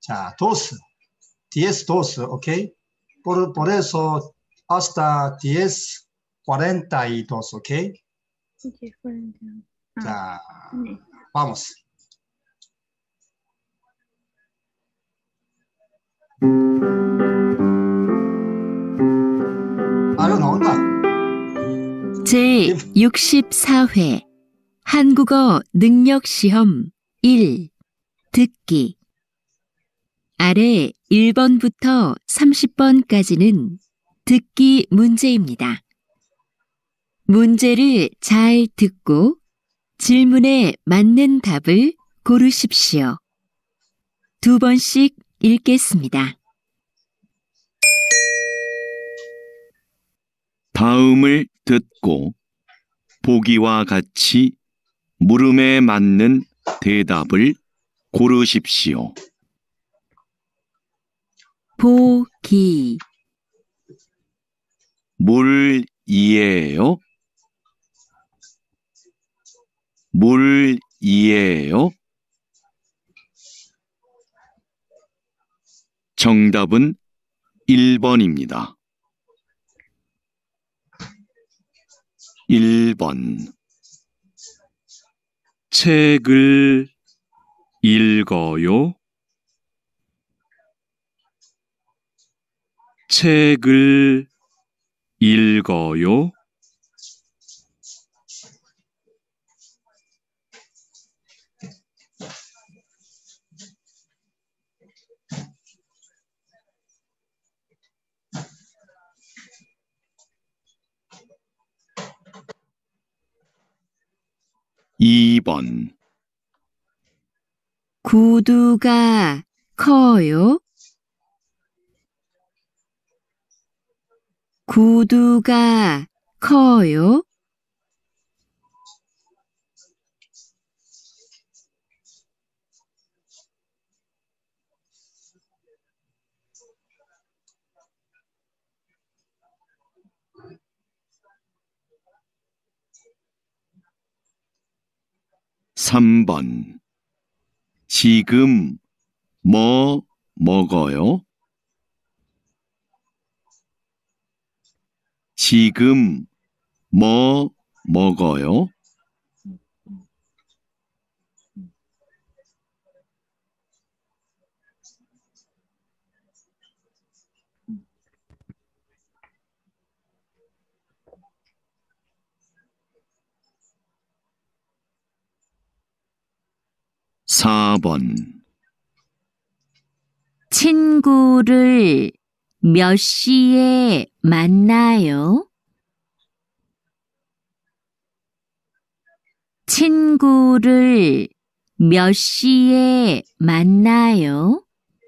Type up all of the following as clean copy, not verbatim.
자, dos. 10, 12, ¿ok? Por eso, hasta 10:42, ¿ok? 자, vamos. 이거 나온다. 제64회 한국어 능력시험 1. 듣기. 아래 1번부터 30번까지는 듣기 문제입니다. 문제를 잘 듣고 질문에 맞는 답을 고르십시오. 2번씩 읽겠습니다. 다음을 듣고 보기와 같이 물음에 맞는 대답을 고르십시오. 보기. 물이에요? 물이에요? 정답은 1번입니다. 1번. 책을 읽어요? 책을 읽어요? 2번. 구두가 커요? 구두가 커요? (3번) 지금 뭐 먹어요? 지금 뭐 먹어요? (4번) 친구를 몇 시에 만나요? 친구를 몇 시에 만나요?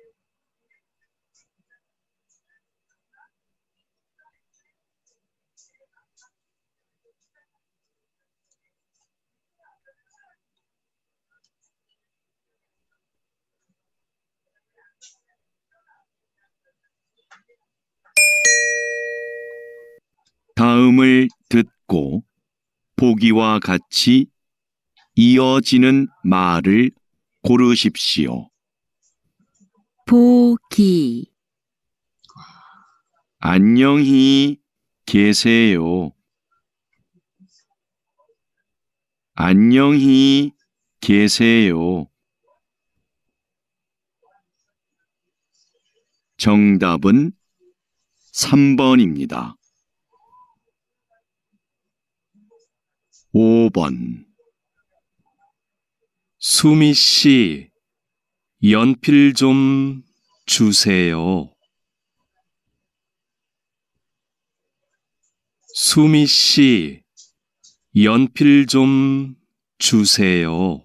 다음을 듣고 보기와 같이 이어지는 말을 고르십시오. 보기. 안녕히 계세요. 안녕히 계세요. 정답은 3번입니다. 5번. 수미 씨, 연필 좀 주세요. 수미 씨, 연필 좀 주세요.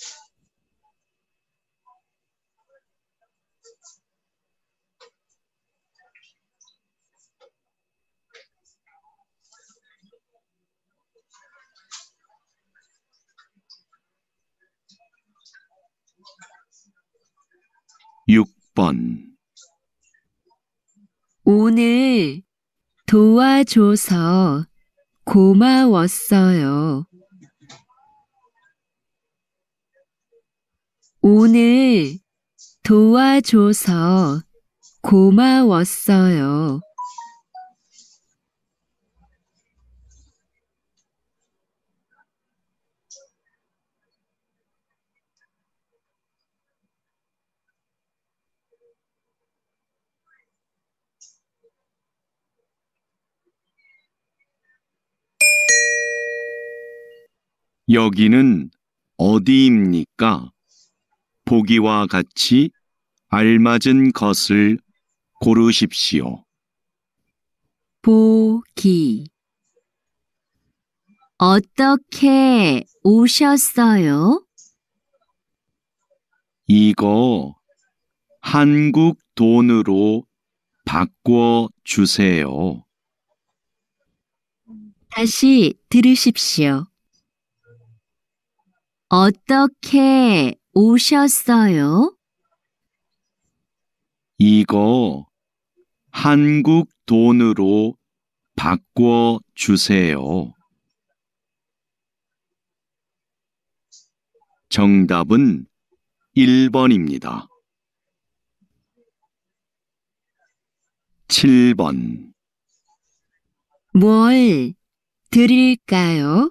6번. 오늘 도와줘서 고마웠어요. 오늘 도와줘서 고마웠어요. 여기는 어디입니까? 보기와 같이 알맞은 것을 고르십시오. 보기. 어떻게 오셨어요? 이거 한국 돈으로 바꿔 주세요. 다시 들으십시오. 어떻게 오셨어요? 이거 한국 돈으로 바꿔 주세요. 정답은 1번입니다. 7번. 뭘 드릴까요?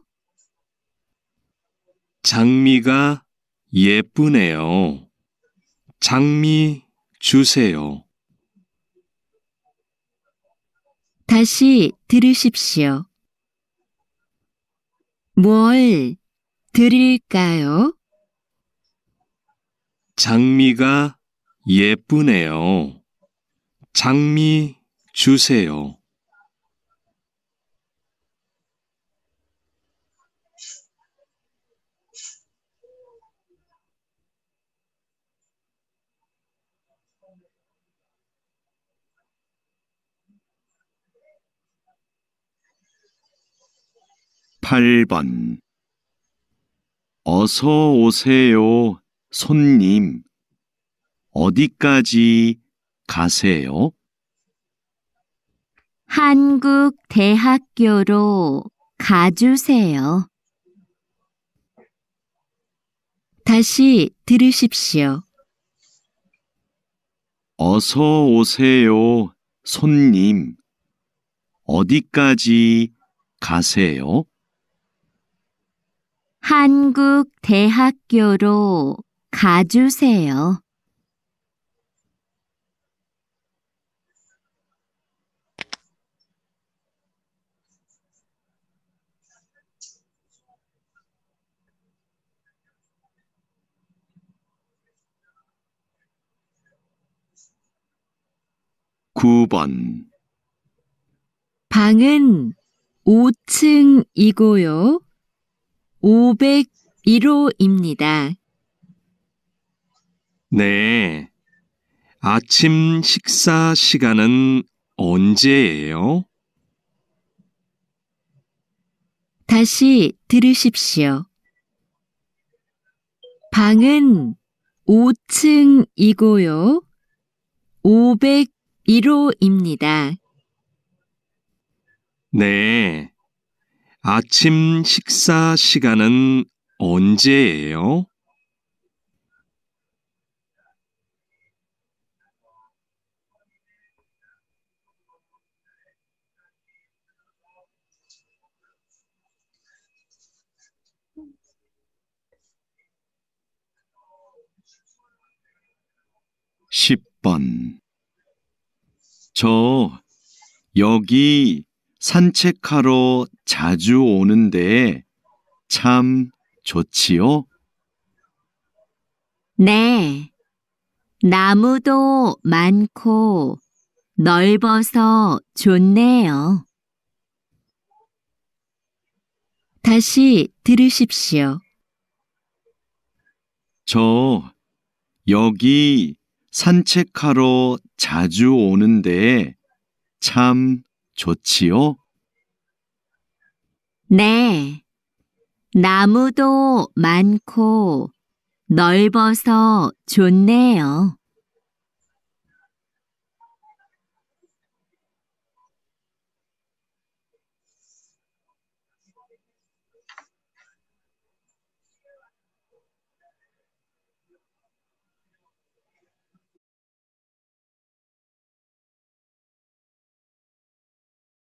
장미가 예쁘네요. 장미 주세요. 다시 들으십시오. 뭘 드릴까요? 장미가 예쁘네요. 장미 주세요. 팔 번. 어서 오세요, 손님. 어디까지 가세요? 한국 대학교로 가주세요. 다시 들으십시오. 어서 오세요, 손님. 어디까지 가세요? 한국 대학교로 가주세요. 구 번. 방은 5층이고요. 501호입니다. 네. 아침 식사 시간은 언제예요? 다시 들으십시오. 방은 5층이고요. 501호입니다. 네. 아침 식사 시간은 언제예요? 십 번. 저 여기 산책하러 자주 오는데 참 좋지요? 네. 나무도 많고 넓어서 좋네요. 다시 들으십시오. 저 여기 산책하러 자주 오는데 참 좋지요? 네. 나무도 많고 넓어서 좋네요.